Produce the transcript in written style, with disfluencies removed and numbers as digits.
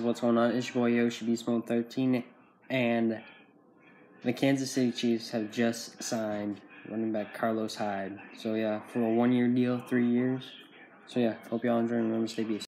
what's going on? It's your boy Yoshi Beast Mode 13, and the Kansas City Chiefs have just signed running back Hyde. So yeah, for a 1-year deal, 3 years. So yeah, hope y'all enjoy and remember to stay beast.